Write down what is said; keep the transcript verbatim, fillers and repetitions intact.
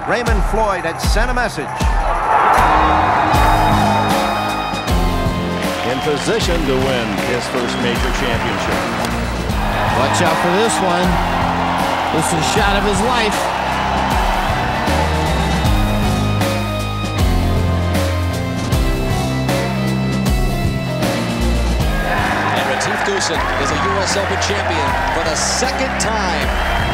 Raymond Floyd had sent a message. In position to win his first major championship. Watch out for this one. This is a shot of his life. And Retief Goosen is a U S Open champion for the second time.